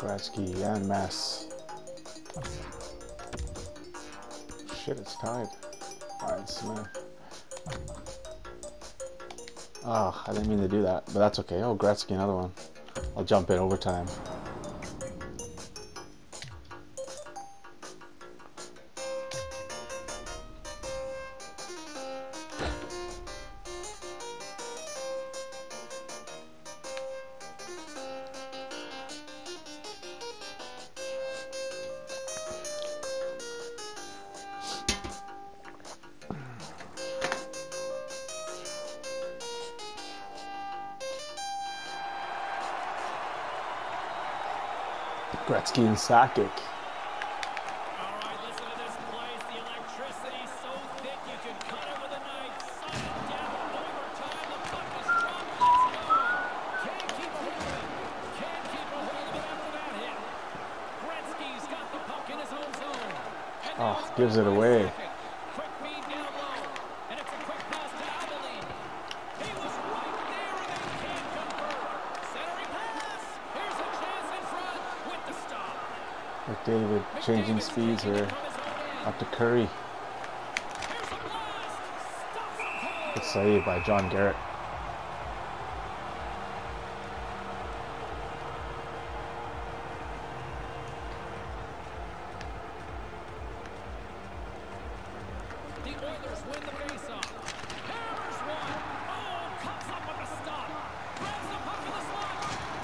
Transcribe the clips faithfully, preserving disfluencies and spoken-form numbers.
Gretzky and Mess. Shit, it's tied. Ryan Smith. Ah, oh, I didn't mean to do that, but that's okay. Oh, Gretzky, another one. I'll jump in overtime. Gretzky and Sakic. All right, listen to this place. The electricity's so thick you can cut it with a knife. Sudden death, overtime. The puck is dropped. Let's go. Can't keep a hold of it. Can't keep a hold of it after that hit. Gretzky's got the puck in his own zone. And oh, gives it away. Quick feed down low. And it's a quick pass to Abilene. He was right there and they can't convert. Centering pass. Here's a chance in front with the stop. McDavid changing speeds here. Up to Curry. Good save by John Garrett. The Oilers win the faceoff. Hammers one. Oh, comes up with the stop. Grabs the puck in the slot.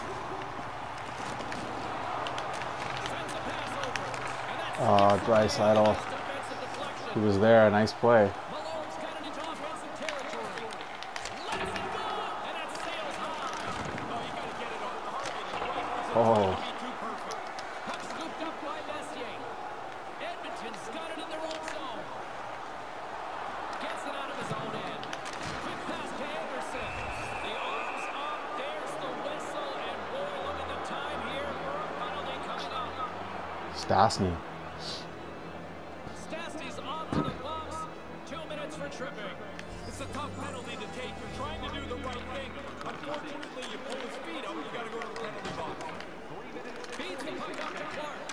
Sends the pass over. And that's Oh, Draisaitl. defensive deflection. He was there. Nice play. Malone's got it into offensive territory. Lets it go. And that sails high. Oh, you got to get it on the target. Oh, Be too perfect. Puck scooped up by Messier. Edmonton's got it in their own zone. Gets it out of his own end. Quick pass to Anderson. The arms up. There's the whistle. And boy, look at the time here for a penalty coming up. Stastny. Stastny's off to the box. Two minutes for tripping. It's a tough penalty to take. You're trying to do the right thing. Unfortunately, you pull his feet out, you got to go to the penalty box. Feeds the puck up to Clark.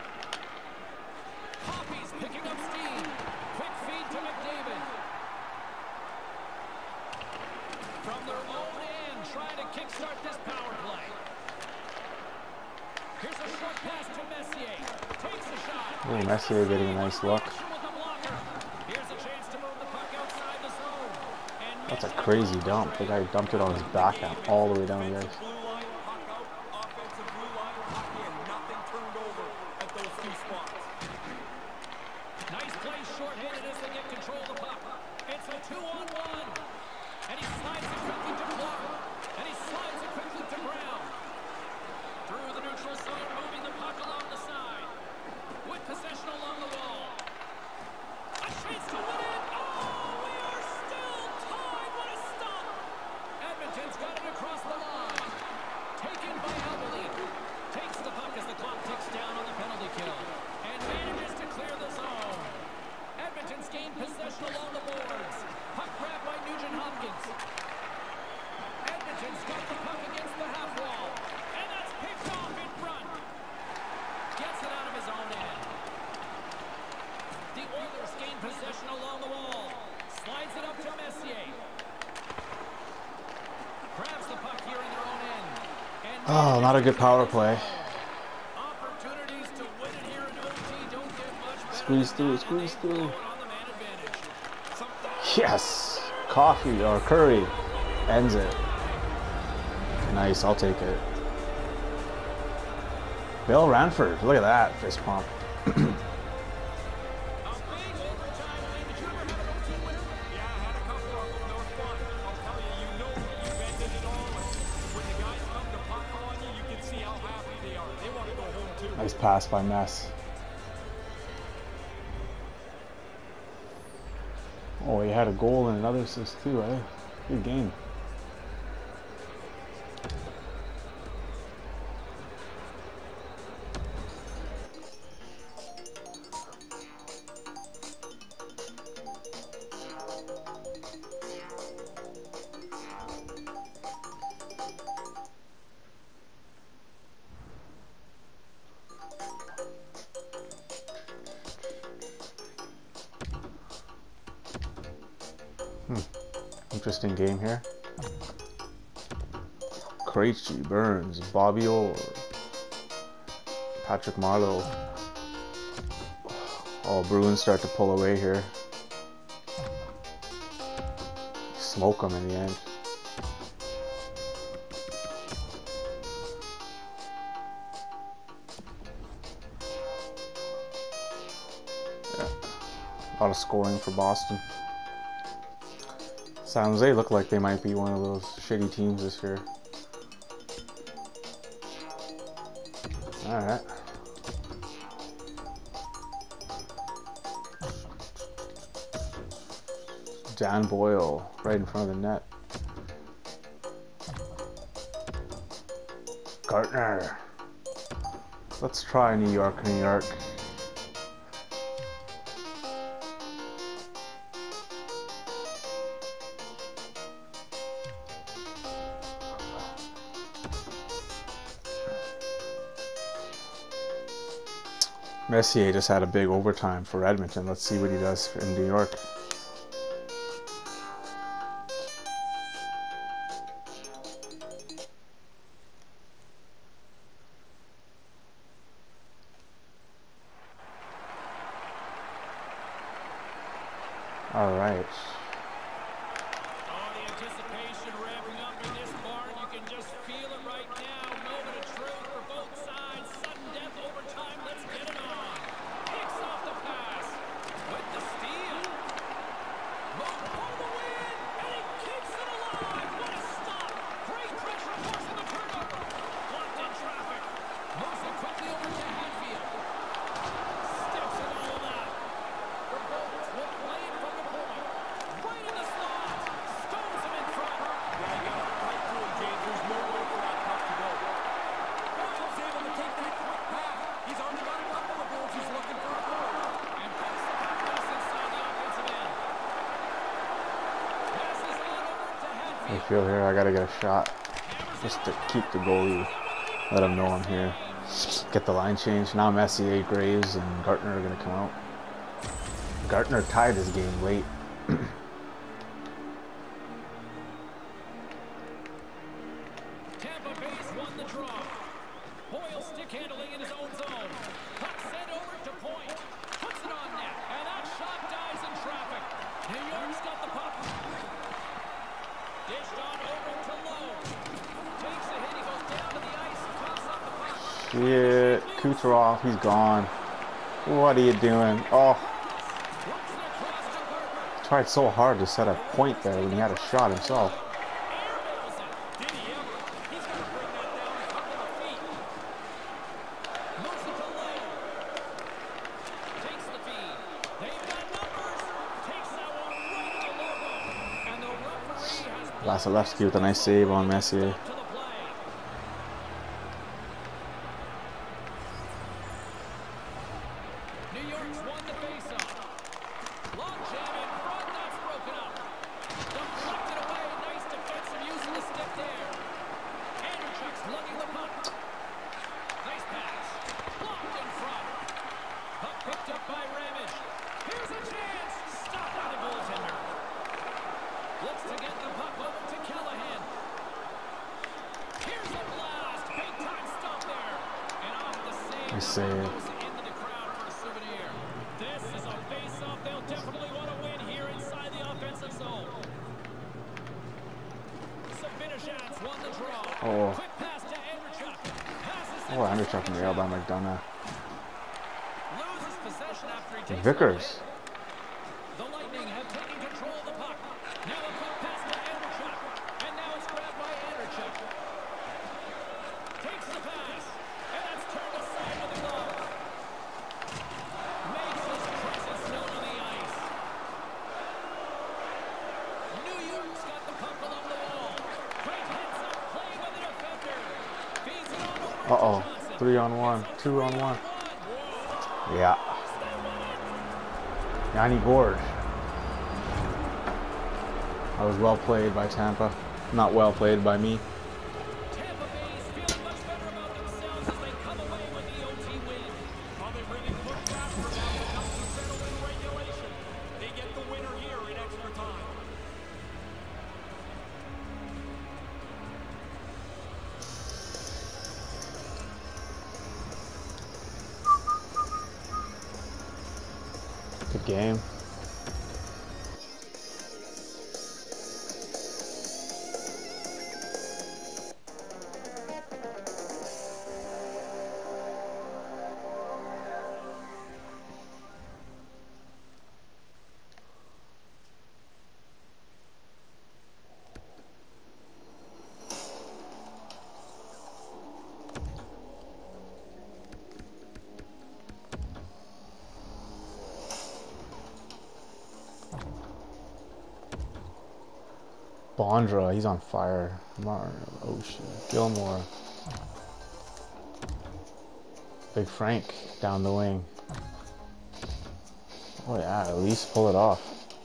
Hoppy's picking up steam. Quick feed to McDavid. From their own end, trying to kickstart this power play. Here's a short pass to Messier. Takes a shot. Oh, Messier getting a nice look. With the blocker. Here's a chance to move the puck outside the zone. And That's a crazy dump. The guy dumped it on his backhand all the way down the ice. Blue line, puck out, offensive blue line, puck in. Nothing turned over at those two spots. nice play short-handed as they get control of the puck. It's a two-on-one. And he slides it quickly to Clark. And he slides it quickly to Brown. Through the neutral zone, moving the puck along the side. With possession along the wall. A chance to win it. Oh, we are still tied. What a stop. Edmonton's got it across the line. Taken by Abilene. Takes the puck as the clock ticks down on the penalty kill. And manages to clear the zone. Edmonton's gained possession along the boards. Puck grabbed by Nugent Hopkins. Edmonton's got the puck against the half wall. And that's picked off in front. Gets it out of his own end. The Oilers gain possession along the wall. Slides it up to Messier. Grabs the puck here in their own end. And Oh, not a good power play. opportunities to win it here in O T don't get much better. Squeeze through, squeeze through. On the man advantage. Yes! Coffee or Curry ends it. Nice, I'll take it. Bill Ranford, look at that fist pump. A big overtime win. Did you ever have an O T winner? Yeah, I had a couple of them. Those fun. I'll tell you, you know you've ended it all. And when the guys come to puck on you, you can see how happy they are. They want to go home too. Nice pass by Mess. Oh, he had a goal and another assist too, eh? Good game. Interesting game here. Krejci, Burns, Bobby Orr, Patrick Marleau. Oh, Bruins start to pull away here. Smoke them in the end. Yeah. A lot of scoring for Boston. San Jose look like they might be one of those shitty teams this year. Alright. Dan Boyle right in front of the net. Gartner. Let's try New York, New York. Messier just had a big overtime for Edmonton. Let's see what he does in New York. All right. Oh, the anticipation ramping up in this barn. You can just feel it right now. Moment of truth for both sides. Sudden death overtime. Let's get it on. Kicks off the pass with the steal. Move for the win, and he keeps it alive. What a stop! Great pressure forcing the turnover. Blocked in traffic. Moves it quickly over to Hatfield. Steps it all out. The Bolts will play it from the point. Right in the slot. Stones him in front. Yeah, you got to fight through him, James. There's no way for that puck to go. Boyle's able to take that quick pass. He's already got a couple of goals. He's looking for a goal. And pass the puck just inside the offensive end. Passes on over to I Hatfield. feel here I gotta get a shot just to keep the goalie. Let him know I'm here. Get the line change. Now Messier, Graves, and Gartner are gonna come out. Gartner tied his game late. Tampa Bay's won the draw. Boyle stick handling in his own zone. Puck sent over to point. Puts it on net. And that shot dies in traffic. New York's got the puck. Dished on over to Lowe. Takes a hit. He goes down to the ice. Toss up the puck. Shit, Kucherov, he's gone. What are you doing? Oh, Works it across to Gartner. tried so hard to set a point there when he had a shot himself. Airmails it. Did he ever? He's going to bring that down a couple of feet. Moves it to Lowe. Takes the feed. They've got numbers. Takes that one right to Lobo. And the referee has Vasilevsky with a nice save on Messier. to the play. New York's won the faceoff. Long jam in front, that's broken up. Deflected away, nice defensive use of the stick there. Andrechuk's lugging the puck. Nice pass. Blocked in front. Puck picked up by Ramage. Here's a chance. Stopped by the goaltender. Looks to get the puck over to Callahan. Here's a blast. Big time stop there. And off the save. Nice save. Goes into the crowd for a souvenir. This is a face-off they'll definitely want to win here inside the offensive zone. Sabinishans won the draw. Oh. Quick pass to Andrechuk. Passes Oh, Andrechuk nailed by McDonough. Loses possession after he takes Vickers. it away. The Lightning have taken control of the puck. Now a quick pass to Andrechuk. And now it's grabbed by Andrechuk. Takes the pass. And that's turned aside with a glove. Makes his presence known on the ice. New York's got the puck along the wall. Great hits up, playing with the defender. Feeds it on over to Uh-oh. Johnson. Three on one. Two on one. Yeah. Yanni Gorge. That was well played by Tampa. Not well played by me. Tampa Bay's feeling much better about themselves as they come away with the O T win. Well, they really pushed after it. Now it helps to settle in regulation. They get the winner here in extra time. Good game. Bondra, he's on fire. Martin, Ocean, Gilmore. Big Frank down the wing. Oh yeah, at least pull it off.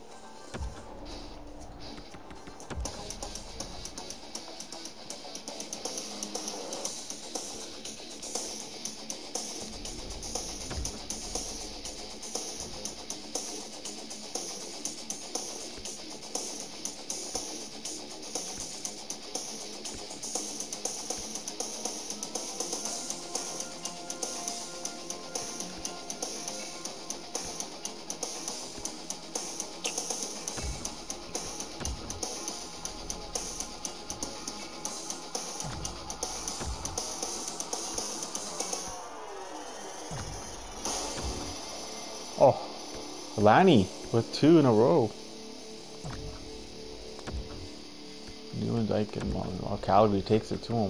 Oh, Lanny with two in a row. New and Dyken, while Calgary takes it to him.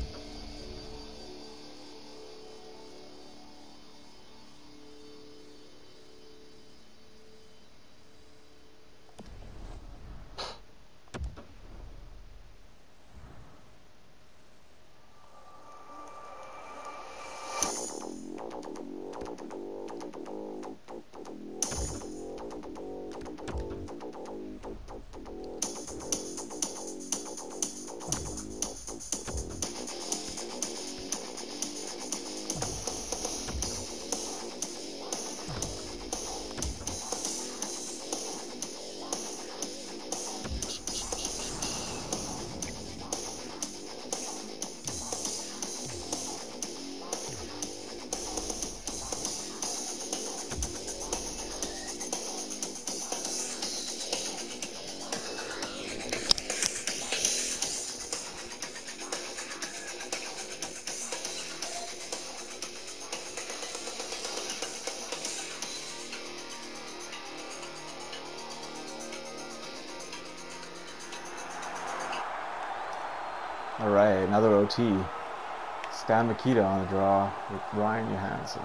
All right, another O T. Stan Mikita on the draw with Ryan Johansson.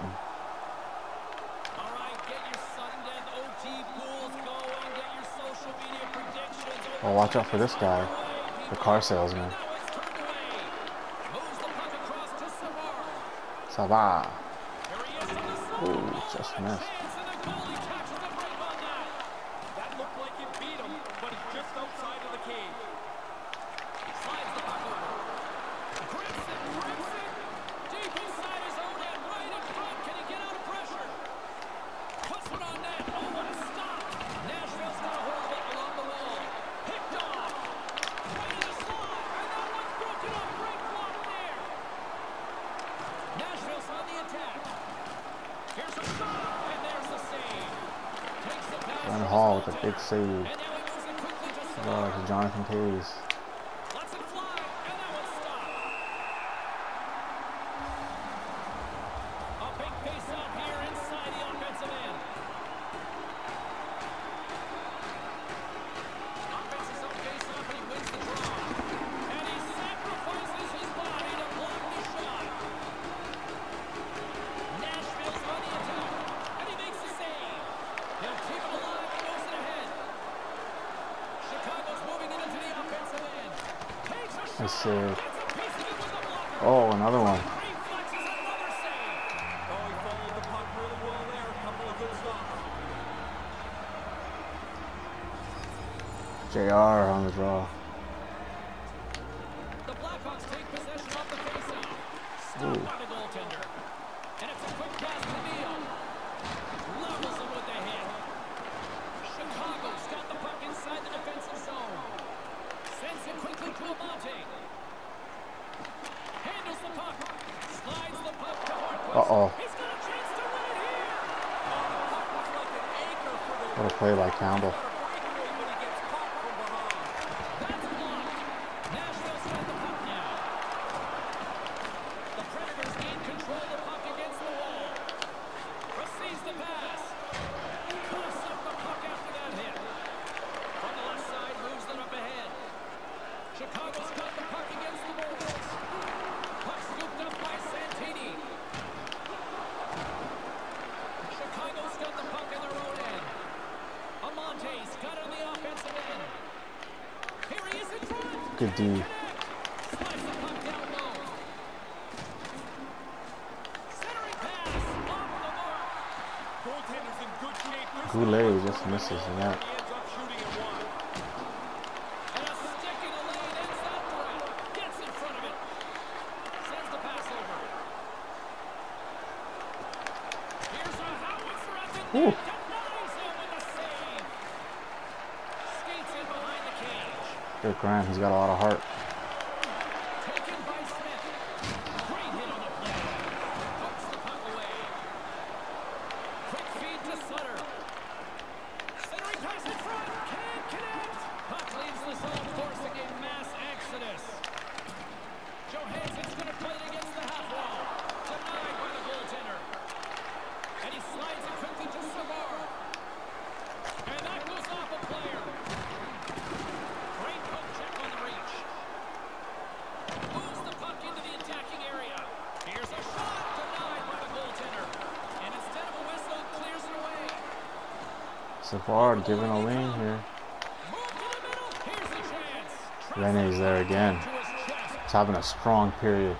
All right, get your Sunday O T pools going, get your social media predictions. Oh, watch out for this guy, the car salesman. Moves the puck across to Savard. Savard. Here he is on the side. Oh, just missed. Chance, and the goalie catches the break on that. That looked like it beat him, but he's just outside of the cage. Slides the puck over. Grips it, grips it. Deep inside his own end, right in front. Can he get out of pressure? Puts it on net. Oh, what a stop. Nashville's got a hold of it along the wall. Picked off. Right in the slot. And that one's broken up. Great block there. Nashville's on the attack. Here's a shot. And there's the save. Takes the pass. Ryan Hall with a big save. And now he moves it quickly to Oh, Savard. to Jonathan Taves. Lets it fly, and that one's stopped. A big face-off here inside the offensive end. Offense is on face-off, and he wins the draw. And he sacrifices his body to block the shot. Nashville's on the attack, and he makes the save. He'll keep it alive and moves it ahead. Chicago's moving it into the offensive end. Takes a shot. Nice save. Gets a piece of it with the blocker. Oh, another one. Reflexes another save. Oh, he followed the puck really well there. A couple of good stops. J R on the draw. The Blackhawks take possession off the faceoff. Stopped by the goaltender. And it's a quick pass to Neal. Levels him with the hit. Chicago's got the puck inside the defensive zone. Sends it quickly to Amante. Handles the puck. Slides the puck to Hornquist. Uh-oh. He's got a chance to win it here. Oh, the puck was like an anchor play by Campbell. That's blocked. Nashville's got the puck now. The Predators gain control of the puck against the wall. Receives the pass. Coughs up the puck after that hit. From the left side, moves it up ahead. Chicago's got the puck against the boards. Puck scooped up by Santini. Chicago's got the puck in their own end. Amonte's got it on the offensive end. Here he is in front. Good D. Slice the puck down low. Centering pass off the mark. Goaltender's in good shape. This Goulet just misses the net. He ends up shooting at one. And a stick in the lane ends that threat. Gets in front of it. Sends the pass over. Here's a howitzer at the Ooh. net. Denies him with a save. Skates in behind the cage. Good Grant, he's got a lot of heart. Taken by Smith. Great hit on the play. Pokes the puck away. Quick feed to Sutter. Centering pass in front. Can't connect. Puck leaves the zone, forcing a mass exodus. Johansson's going to play it against the half wall. Denied by the goaltender. And he slides it quickly to Savard. And that goes off a player. Great poke check on the reach. Moves the puck into the attacking area. Here's a shot denied by the goaltender. And instead of a whistle, clears it away. Savard giving a lane here. Move to the middle. Here's a chance. Rene's there again. To his chest. He's having a strong period.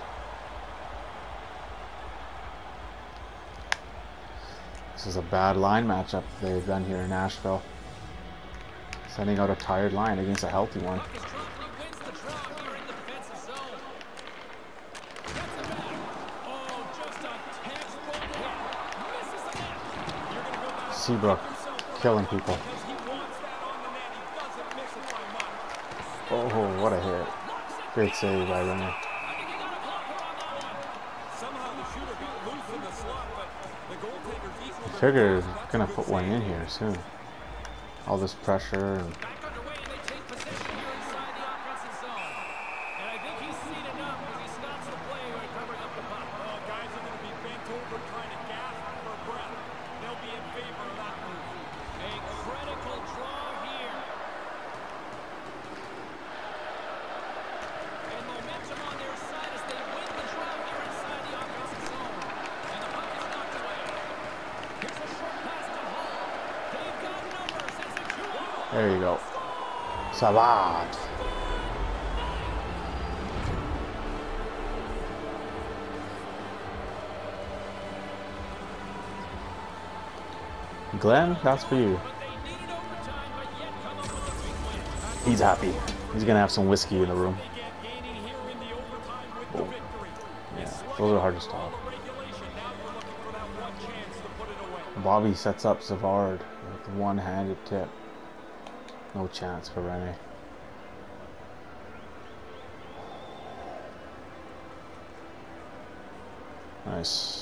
This is a bad line matchup they've done here in Nashville. Sending out a tired line against a healthy one. Puck is dropped and he wins the draw here in the defensive zone. Gets it back. Oh, just a textbook hit. Misses the net. You're going to go back Seabrook killing people. because he wants that on the net. He doesn't miss it by much. Oh, what a hit. Great save by Rene. I think he got a blocker on that one. Somehow the shooter got loose in the slot, but the goaltender's equal. I figure he's gonna put one in here soon. All this pressure and Back underway and they take possession here inside the offensive zone. And I think he's seen enough as he stops the play by covering up the puck. Oh, guys are going to be bent over trying to gasp for breath. They'll be in favor of that move. A critical draw here. And momentum on their side as they win the draw here inside the offensive zone. And the puck is knocked away. Here's a short pass to Hall. They've got numbers. It's a two one. there you go. Savard. Glenn, that's for you. But they needed overtime, but yet come up with a big win. He's happy. He's gonna have some whiskey in the room. They get gaining here in the overtime with the Oh. victory. Yeah, those are hard to stop. All the regulation. Now we're looking for that one chance to put it away. Bobby sets up Savard with one-handed tip. No chance for Rene. Nice.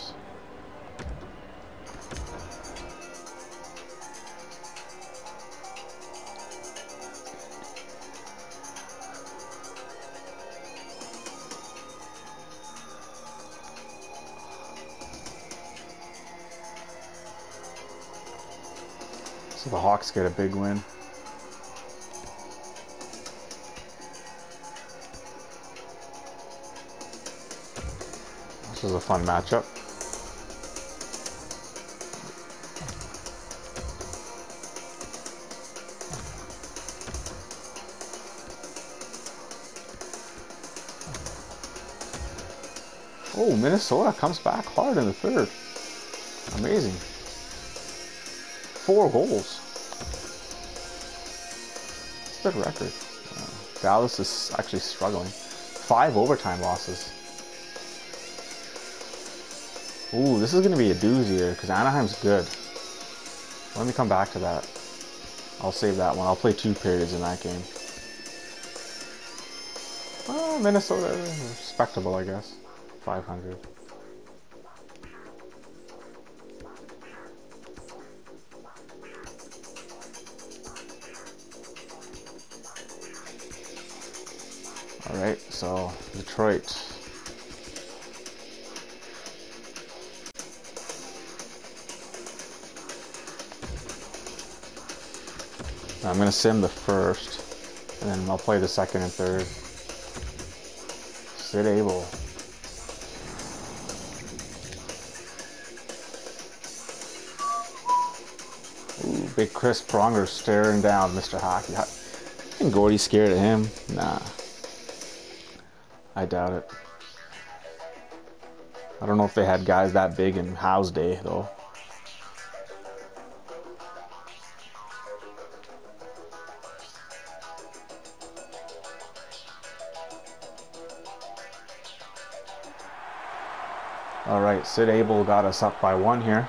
So the Hawks get a big win. This was a fun matchup. Oh, Minnesota comes back hard in the third. Amazing. Four goals. It's a good record. Uh, Dallas is actually struggling. Five overtime losses. Ooh, this is going to be a doozy here because Anaheim's good. Let me come back to that. I'll save that one. I'll play two periods in that game. Well, Minnesota, respectable, I guess. five hundred. Alright, so Detroit. I'm going to sim the first, and then I'll play the second and third. Sid Abel. Ooh, big Chris Pronger staring down Mister Hockey. I think Gordy's scared of him. Nah. I doubt it. I don't know if they had guys that big in Howe's day, though. Alright, Sid Abel got us up by one here.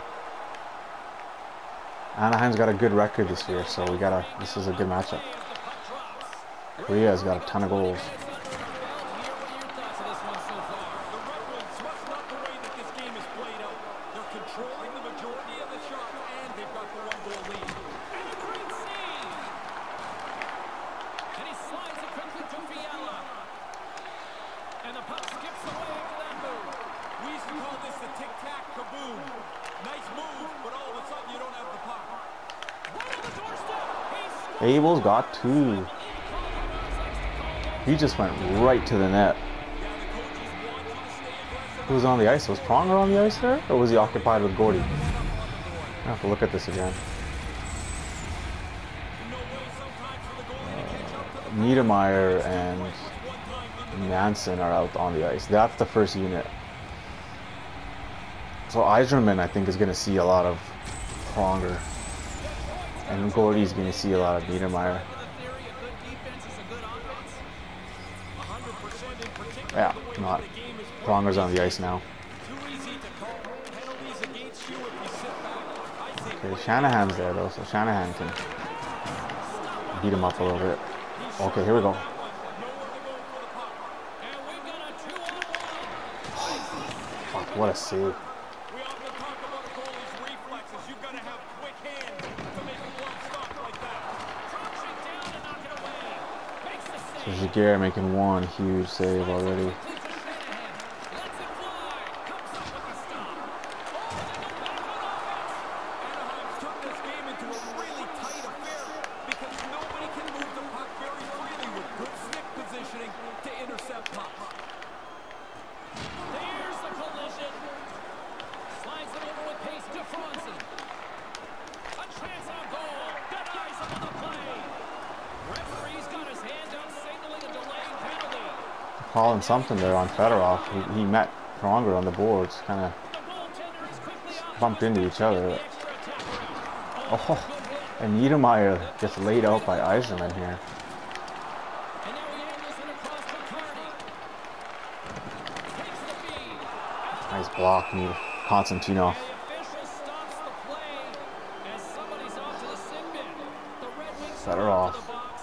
Anaheim's got a good record this year, so we gotta, this is a good matchup. Korea's got a ton of goals. Abel's got two. He just went right to the net. Who was on the ice? Was Pronger on the ice there? Or was he occupied with Gordy? I have to look at this again. Uh, Niedermeyer and Manson are out on the ice. That's the first unit. So Eiserman, I think, is going to see a lot of Pronger. And Gordy's going to see a lot of Niedermeyer. Yeah, not. Pronger's on the ice now. Okay, Shanahan's there though, so Shanahan can beat him up a little bit. Okay, here we go. Fuck, what a save. So Jaguar making one huge save already. Calling something there on Fedorov. He, he met Pronger on the boards, kind of bumped into each other. Oh, and Niedermeyer gets laid out by Eiserman here. Nice block, Konstantinov. Fedorov.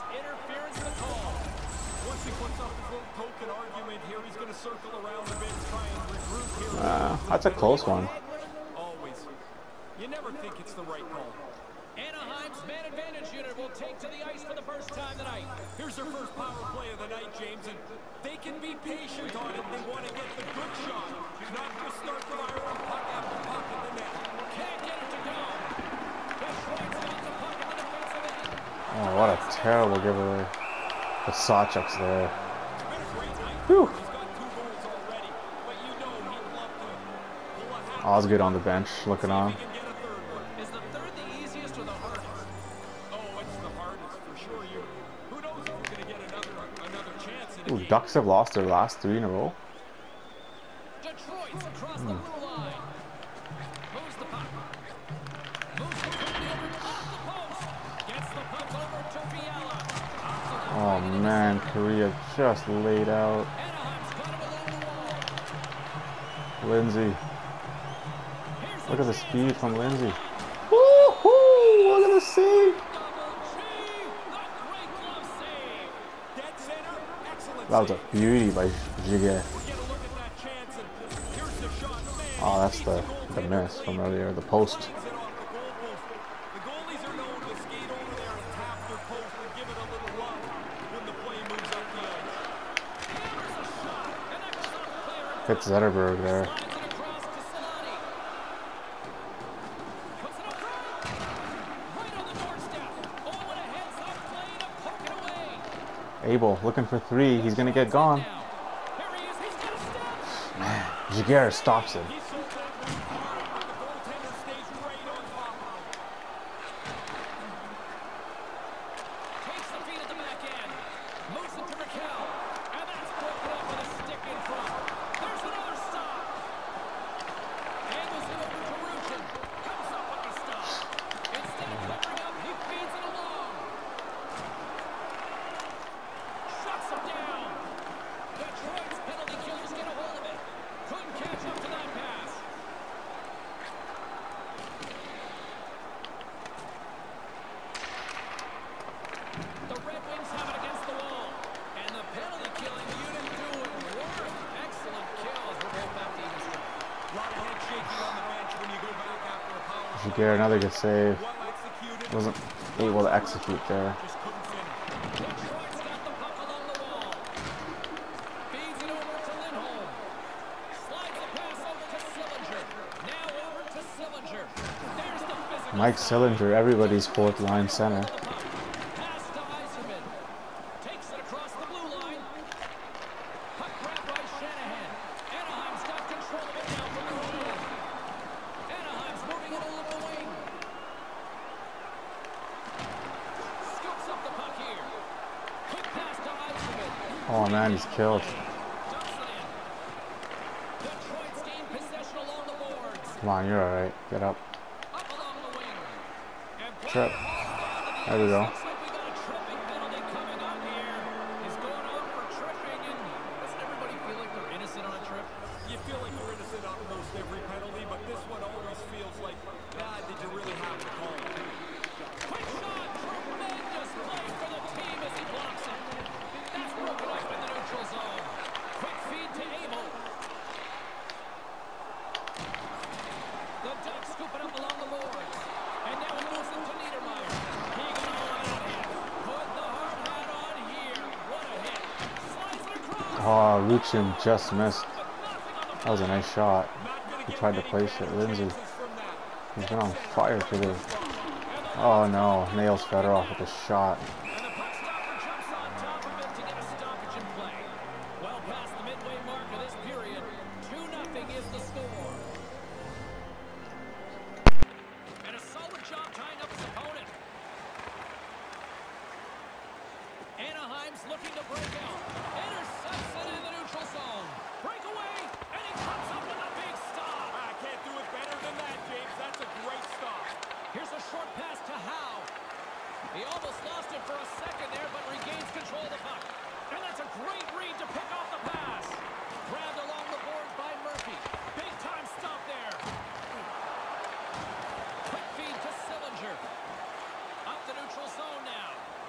Uh, that's a close one. Always. You never think it's the right call. Anaheim's man advantage unit will take to the ice for the first time tonight. Here's their first power play of the night, James, and they can be patient on it. They want to get the good shot, not just start firing puck after puck at the net. Can't get it to go. Detroit's got the puck in the defensive end. Oh, what a terrible giveaway. The Sawchuk's there. Whew. Osgood on the bench, looking on. Is the third the easiest or the hardest? Oh, it's the hardest for sure. You, who knows if you're going to get another another chance in a Ooh, game. Ducks have lost their last three in a row. Detroit's across the blue line. Moves the puck. Moves the puck over off the post. Gets the puck over to Fiala. Oh man, Korea just laid out. Anaheim's got him along the wall. Lindsay. Look at the speed from Lindsay. Woo-hoo! Look at the save. That was a beauty by Giga. Oh, that's the, the miss from earlier, the post. Hits Zetterberg there. Slides it across to Solani. Puts it up front. Right on the doorstep. Oh, and a heads-up play to poke it away. Abel looking for three. He's gonna get gone. Now. Here he is. He's got a step. Man, Jaguar stops him. He's so good with his arm, but the goaltender stays right on top of him. Takes the feed at the back end. Moves it to Raquel. And that's broken up with a stick in front. There's another stop. Angles it over to Ruchin. Comes up with the stop. Instead of covering up, he feeds it along. Shuts him down. Detroit's penalty killers get a hold of it. Couldn't catch up to that pass. The Red Wings have it against the wall. And the penalty killing unit doing work. Excellent kills. We're both back to even strength. A lot of head shaking on the bench when you go back after a power play. Jaguar another good save. Well executed. Wasn't able to execute there. Just couldn't finish. Detroit's got the puck along the wall. Feeds it over to Lindholm. Slides the pass over to Sillinger. Now over to Sillinger. There's the physical. Mike Sillinger, everybody's fourth line center. Pass to Yzerman. Takes it across the blue line. Puck grabbed by Shanahan. Anaheim's got control of it now from the wing. Anaheim's moving it along the wing. Scoops up the puck here. Quick pass to Yzerman. Oh man, he's killed. Dumps it in. Detroit's gained possession along the boards. Come on, you're alright. Get up. Up along the wing. And play Trip. the ball down to the There we go. ice. Looks like we got a tripping penalty coming up here. He's going out for tripping, and doesn't everybody feel like they're innocent on a trip? You feel like you're innocent on most every penalty, but this one always feels like, ah, did you really have to call it? Quick shot, tremendous play for the team as he blocks it. That's broken up in the neutral zone. Quick feed to Abel. The Ducks scoop it up along the boards. And now he moves it to Niedermeyer. He got a lot of hit. Put the hard hat on here. What a hit. Slides it across. Oh, Ruchin just missed. But nothing on the That was a nice shot. Not gonna He get tried to many place better it. Lindsay. chances from that. He's been on fire today. Oh no, nails Fedorov with a shot. And the puck stopper jumps on top of it to get a stoppage in play. Well past the midway mark of this period, two nothing is the score. And a solid job tying up his opponent. Anaheim's looking to break out. Intercepts it in the neutral zone. Breakaway, and he comes up with a big stop. I can't do it better than that, James. That's a great stop. Here's a short pass to Howe. He almost lost it for a second there, but regains control of the puck. And that's a great read to pick off the pass. Grabbed along the boards by Murphy. Big time stop there. Quick feed to Sillinger. Up the neutral zone now.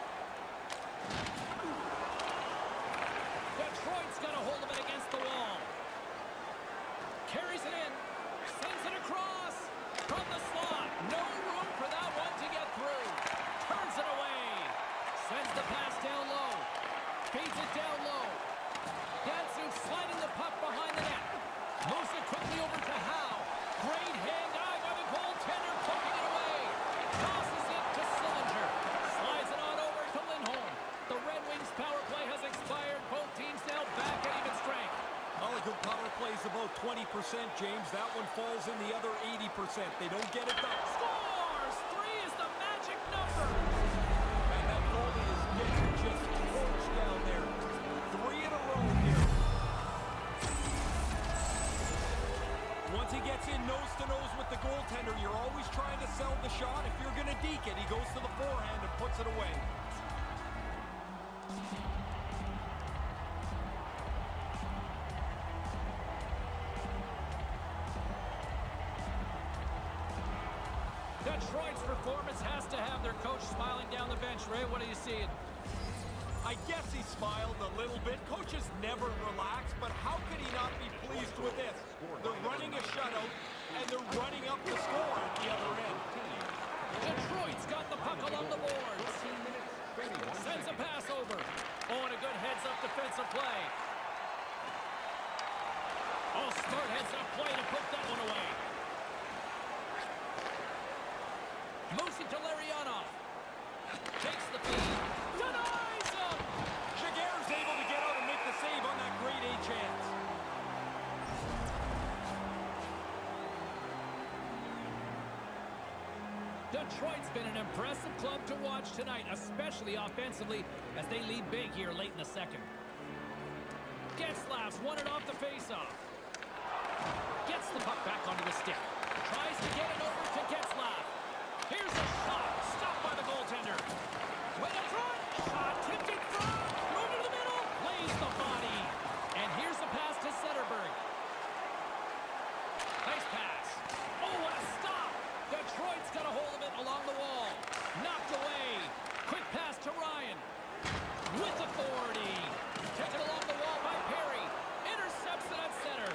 Detroit's got a hold of it against the wall. Carries it in. Sends it across. From the slot. No room for that one to get through. Turns it away. Sends the pass down low. Feeds it down low. Datsuk sliding the puck behind the net. Moves it quickly over to Howe. Great hand eye by the goaltender, poking it away. Tosses it to Sillinger. Slides it on over to Lindholm. The Red Wings power play has expired. Both teams now back at even strength. Well, a good power play is about twenty percent, James. That one falls in the other eighty percent. They don't get it done. Scores! Three is the magic number. And that goalie is getting just torched down there. Three in a row here. Once he gets in nose to nose with the goaltender, you're always trying to sell the shot. If you're going to deke it, he goes to the forehand and puts it away. Detroit's performance has to have their coach smiling down the bench. Ray, what are you seeing? I guess he smiled a little bit. Coaches never relax, but how could he not be pleased with this? They're running a shutout, and they're running up the score at the other end. Detroit's got the puck along the boards. Sends a pass over. Oh, and a good heads-up defensive play. play to put that one away. Moves it to Larionov. Takes the feed. Denies him. Jaguar's able to get out and make the save on that grade A chance. Detroit's been an impressive club to watch tonight, especially offensively, as they lead big here late in the second. Getzlaf's won it off the faceoff. Gets the puck back onto the stick. Tries to get it over to Getzlaf. Here's a shot. Stopped by the goaltender. Way up front. Shot tipped in front. Move to the middle. Lays the body. And here's a pass to Zetterberg. Nice pass. Oh, what a stop. Detroit's got a hold of it along the wall. Knocked away. Quick pass to Ryan. With authority. Taken along the wall by Perry. Intercepts it at center.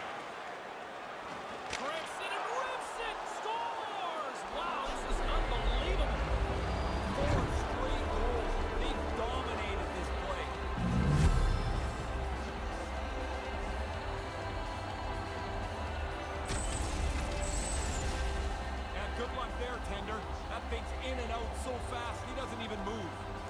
Breaks it and rips it. Scores! Wow, this is unbelievable. Four straight goals. They dominated this play. Yeah, good luck there, Tender. That thing's in and out so fast, he doesn't even move.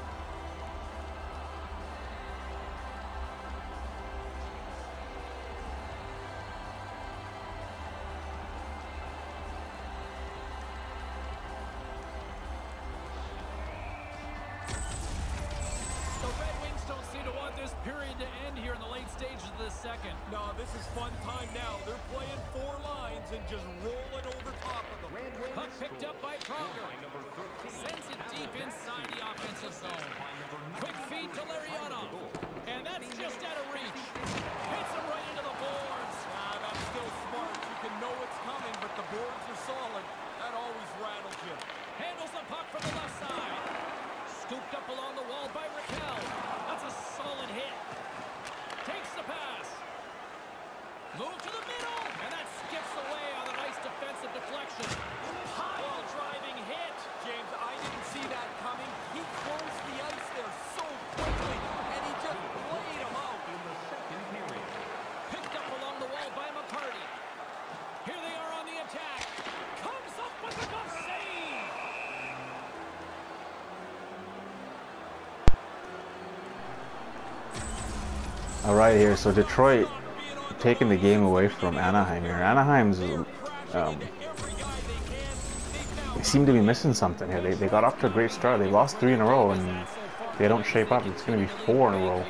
The Red Wings don't seem to want this period to end here in the late stages of the second. No, this is fun time now. They're playing four lines and just rolling over top of them. Puck picked up by Pronger. Sends it deep inside the offensive zone. Quick feed to Larionov. And that's just out of reach. Hits him right into the boards. Ah, that's still smart. You can know it's coming, but the boards are solid. That always rattles you. Handles the puck from the left side. Scooped up along the wall by Raquel. That's a solid hit. Takes the pass. Move to the middle. And that skips away on a nice defensive deflection. Pile driving hit. James, I didn't see that coming. He closed the ice there so quickly, and he just played him out. In the second period. Picked up along the wall by McCarty. Here they are on the attack. Comes up with a good save. All right, here. So Detroit taking the game away from Anaheim here. Anaheim's um, they seem to be missing something here. They they got off to a great start. They lost three in a row, and they don't shape up. It's going to be four in a row.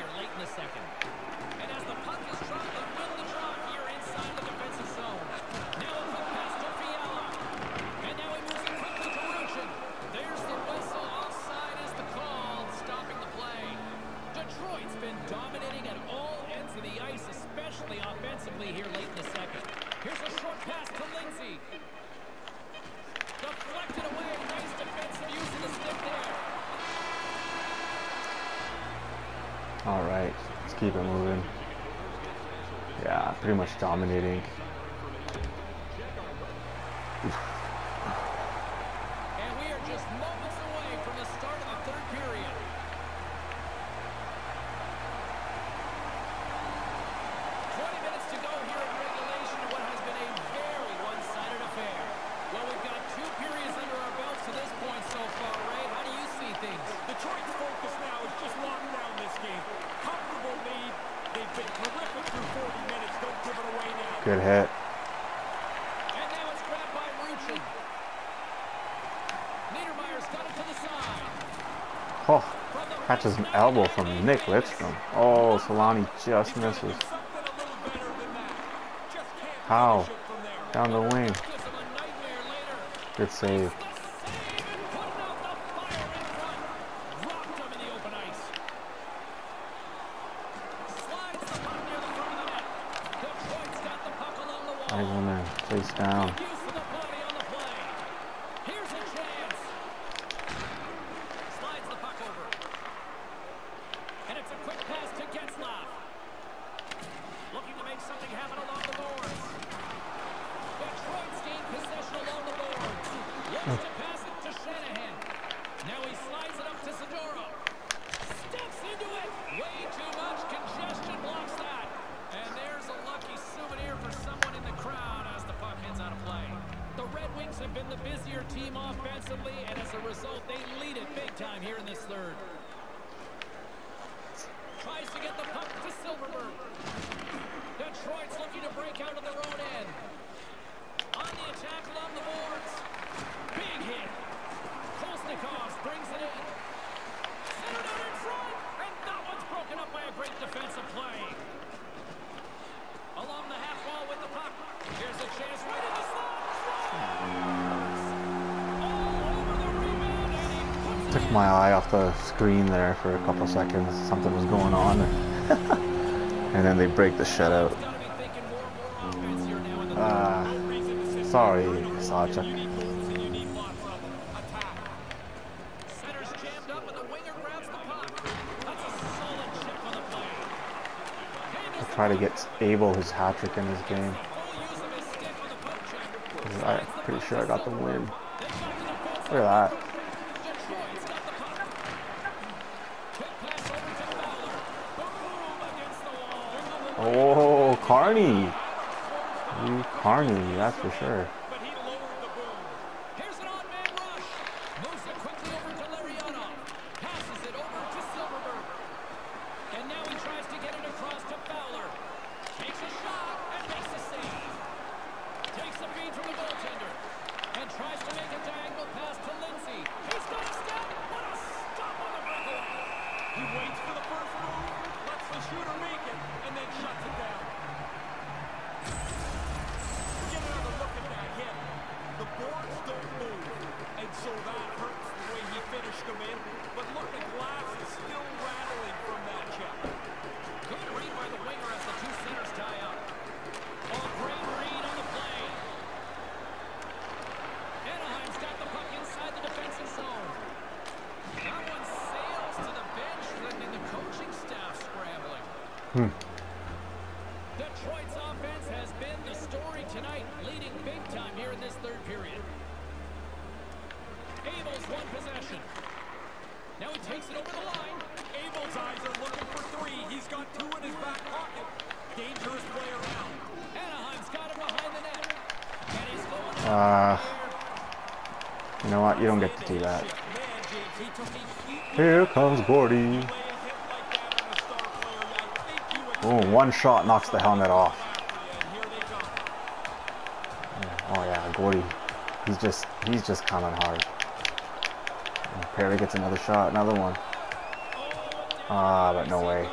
All right, let's keep it moving. Yeah, pretty much dominating. Oof. And we are just moments away from the start of the third period. twenty minutes to go here in regulation in what has been a very one-sided affair. Well, we've got two periods under our belts to this point so far, Ray. How do you see things? Detroit's focus now is just locking down this game. Comfortable lead. They've been terrific through forty minutes. Don't give it away now. Good hit. And now it's grabbed by Ruchin. Niedermayer's got it to the side. Oh, catches an elbow from Nick Lidstrom. Oh, Solani just misses. How? Down the wing. Good save. Nice one there. Face down. Here's a chance. Slides the puck over. And it's a quick pass to Getzlaf. Looking to make something happen along the boards. Detroit's gained possession along the boards. Looks to pass it to Shanahan. Now he slides it up to Zadorov. Steps into it. Way too much congestion blocks that. And there's a lucky souvenir for someone in the crowd. been the busier team offensively, and as a result, they lead it big time here in this third. Tries to get the puck to Silverberg. Detroit's looking to break out of their own end. On the attack along the boards. Big hit. Kolsnikov brings it in. Centered out in front, and that one's broken up by a great defensive play. Along the half wall with the puck. Here's a chance right in the slot. Took my eye off the screen there for a couple seconds. Something was going on. And then they break the shutout. Uh, sorry, Sacha. I'll try to get Abel his hat trick in this game. I'm pretty sure I got the win. Look at that. Oh, Carney. You Carney, that's for sure. Here's an odd man rush. Moves it quickly over to Lariano. Passes it over to Silverberg. And now he tries to get it across to Fowler. Takes a shot and makes a save. Takes a feed from the goaltender. And tries to make a diagonal pass to Lindsay. He's got a step. What a stop on the breakaway. He waits for the first move, lets the shooter make it, and then shuts it down. Get another look at that hit. The boards don't move, and so that hurts the way he finished them in. But look, the glass is still rattling from that check. Good read by the winger as the two centers tie up. Oh, great read on the play. Anaheim's got the puck inside the defensive zone. That one sails to the bench, leaving the coaching staff scrambling. Hmm. Detroit's offense has been the story tonight, leading big time here in this third period. Abel's one possession. Now he takes it over the line. Abel's eyes are looking for three. He's got two in his back pocket. Dangerous play around. Anaheim's got him behind the net. And he's going Uh, you know what? You don't get to do that. Here comes Gordy. Oh, one shot knocks the helmet off. Oh yeah, Gordy. He's just he's just coming hard. And Perry gets another shot, another one. Ah, but no way.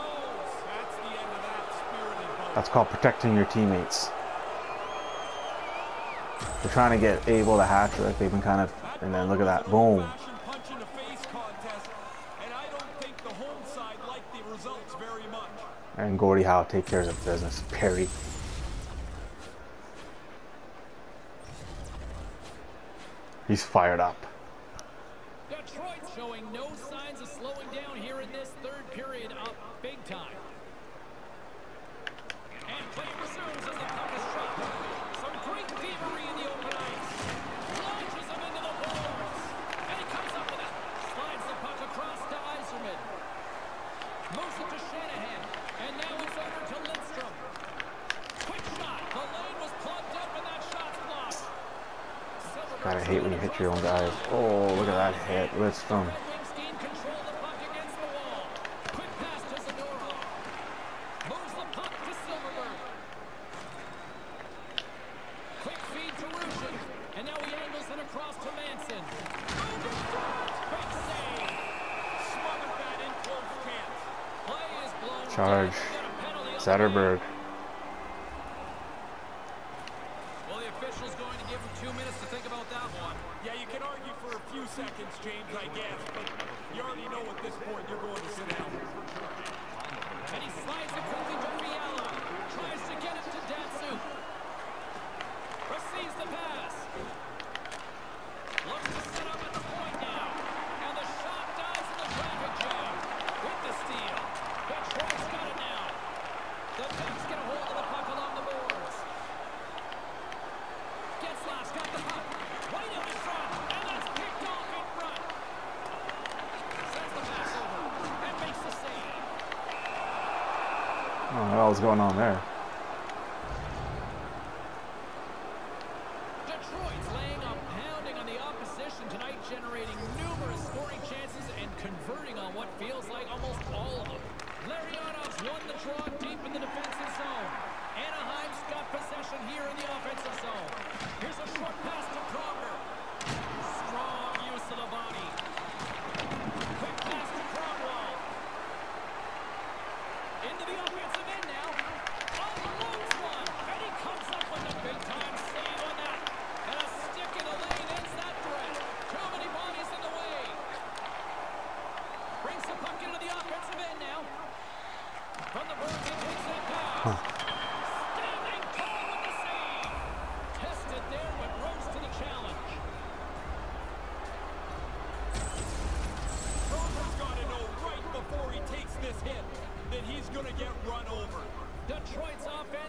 That's called protecting your teammates. They're trying to get Abel to hat trick. They've been kind of, and then look at that, boom. And Gordie Howe take care of business. Perry. He's fired up. Detroit showing no signs of slowing down here in this third period, up big time. And play resumes as the puck is dropped. Some great thievery in the open ice. Launches him into the boards. And he comes up with it. Slides the puck across to Yzerman. Moves it to Shanahan. And now it's over to Lindstrom. Quick shot. The lane was plugged up and that shot's blocked. Gotta hate when you hit your own guys. Oh, look at that hit. Lindstrom. Control the puck against the wall. Quick pass to Zadorov. Moves the puck to Silverberg. Quick feed to Rushin. And now he angles it across to Manson. Over front. Big save. Smothered that in close chance. Play is blown. Charge. Zetterberg. Well, the official's going to give him two minutes to think about that one. Yeah, you can argue for a few seconds, James, I guess, but you already know at this point you're going to sit down. And he slides it quickly to Fiala. Tries to get it to Datsuk. Receives the pass. Looks to set up at the point now. And the shot dies in the traffic jam. With the steal. Detroit's got it now. The Ducks get a hold of the puck along the boards. Getzlaf's got the puck. Right up in front. And that's picked off in front. Sends the pass over. And makes the save. Oh, what the hell's going on there? Detroit's laying a pounding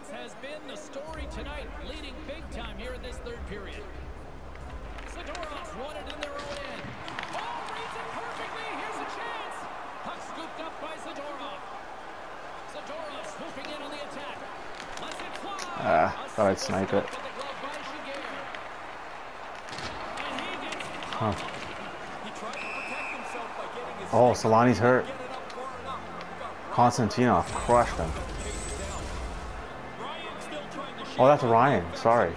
offense has been the story tonight, leading big time here in this third period. Zadorov's won it in their own end. Oh, reads it perfectly. Here's a chance. Puck scooped up by Zadorov. Zadorov swooping in on the attack. Lets it fly. Ah, thought I'd snipe it. Huh. Oh, Solani's hurt. Konstantinov crushed him. Oh, that's Ryan. Sorry.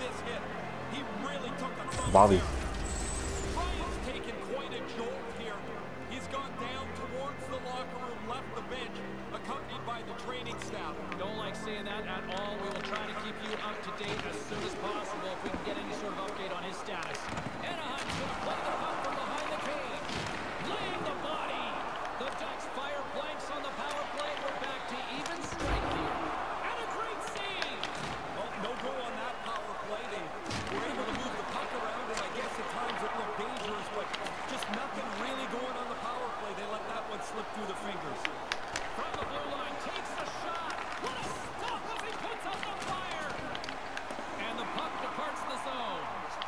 Bobby. Ryan's taken quite a jolt here. He's gone down towards the locker room, left the bench, accompanied by the training staff. Don't like seeing that at all. We will try to keep you up to date as soon as possible if we can get any sort of update on his status. Anaheim's going to play the puck from behind the cage. Laying the body. The Ducks fire blanks on the power play. We're back to even strength here. And a great save. Well, no goal on that power play. They were able to move the puck around, and I guess at times it looked dangerous, but just nothing really going on the power play. They let that one slip through the fingers. From the blue line, takes a shot. What a stop as he puts out the fire. And the puck departs the zone.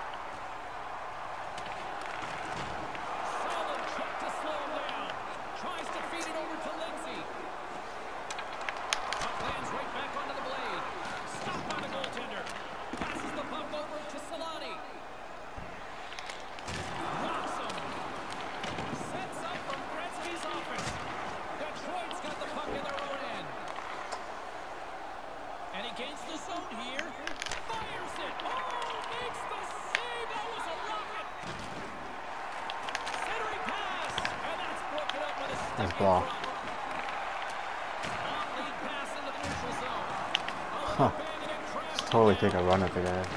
Solid check to slow him down. Tries to feed it over to Lindsay. Puck lands right back onto the blade. Stopped by the goaltender. Passes the puck over to Solani. Rocks him. Sets up from Gretzky's office. Detroit's got the puck in their own end. And he gains the zone here. Fires it. Oh, makes the save. That was a rocket. Centering pass. And that's broken up with a stick. Nice block. Lead pass in the neutral zone. Huh. Just totally take a run at the guy.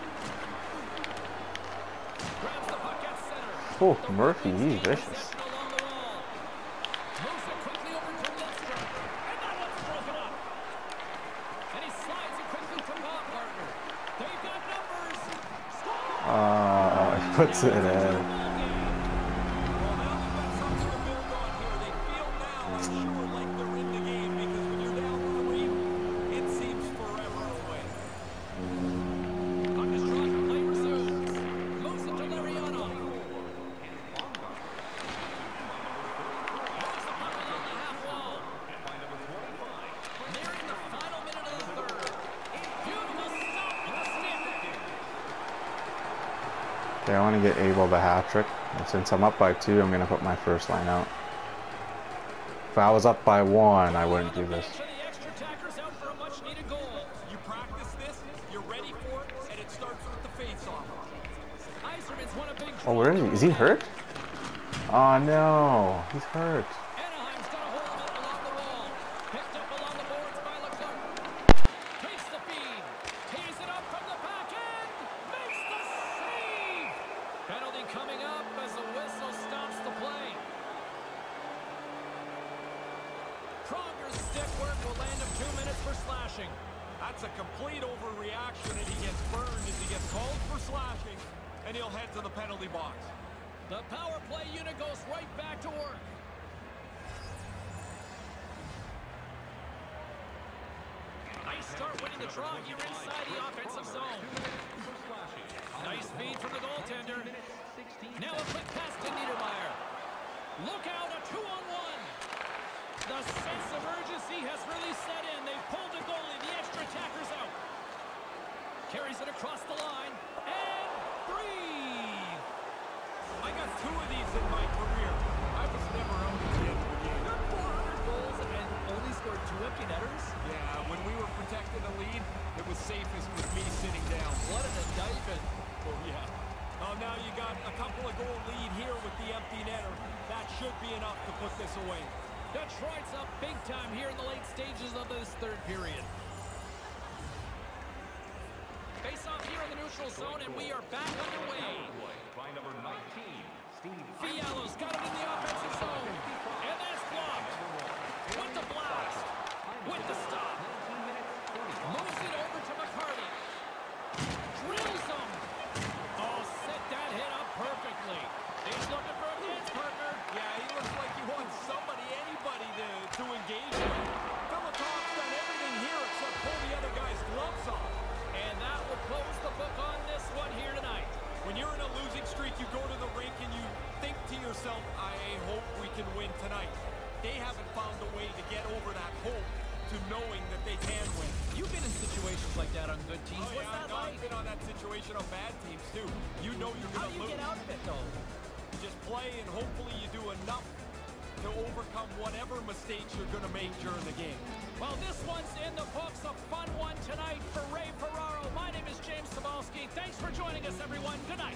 Grabs the puck at center. Oh, Murphy, he's vicious. Along the wall. Moves it quickly over to Lindstrom. And that one's broken up. And he slides it quickly to Bob Hartner. They've got numbers. Score! Uh, he puts it in. Well, now they've got something to build on here. They feel now, I'm sure, like they're in the game, because when you're down three, it seems forever away. Puck is dropped. Play resumes. Moves it to Lariano. Moves the puck along the half wall. Nearing the final minute of the third. Beautiful stop with the stick. Okay, I want to get Abel the hat trick. And since I'm up by two, I'm going to put my first line out. If I was up by one, I wouldn't do this. The extra tackers out for a much-needed goal. You practice this, you're ready for it, and it starts with the face-off. Iserman's won a big Oh, where is he? Is he hurt? Oh, no. He's hurt. Anaheim's got a hold of it along the wall. Picked up along the boards by Leclerc. Takes the feed. Tees it up from the back end. Makes the save. Penalty coming up as the whistle stops the play. Pronger's stick work will land him two minutes for slashing. That's a complete overreaction, and he gets burned as he gets called for slashing, and he'll head to the penalty box. The power play unit goes right back to work. Nice start winning the draw here inside the offensive zone. Nice feed from the goaltender. Now a quick pass to Niedermeyer. Look out, a two-on-one. The sense of urgency has really set in. They've pulled the goalie, the extra attacker's out. Carries it across the line, and breathe. I got two of these in my career. I was never out at the end of the game. four hundred goals and only scored two empty netters. Yeah, when we were protecting the lead, it was safest with me sitting down. What an indictment. Oh, yeah. Oh, now you got a couple of goal lead here with the empty netter. That should be enough to put this away. Detroit's up big time here in the late stages of this third period. Face off here in the neutral zone, and we are back underway. Fialo's got it in the offensive zone, and that's blocked. With the blast, with the stop. Moves it over to McCarty. Drills him. Oh, set that hit up perfectly. He's looking for a dance partner. Yeah, he looks like he wants somebody, anybody to, to engage with. Filatov's done everything here except pull the other guy's glove tonight. They haven't found a way to get over that hope to knowing that they can win. You've been in situations like that on good teams. Oh, What's yeah, that no, like? I've been on that situation on bad teams too. You know you're How going do to you lose. get out of it, though? You just play and hopefully you do enough to overcome whatever mistakes you're going to make during the game. Well, this one's in the books. A fun one tonight for Ray Ferraro. My name is James Cebulski. Thanks for joining us, everyone. Good night.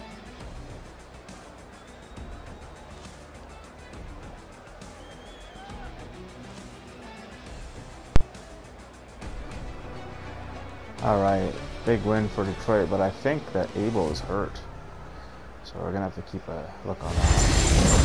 All right, big win for Detroit, but I think that Abel is hurt, so we're gonna have to keep a look on that.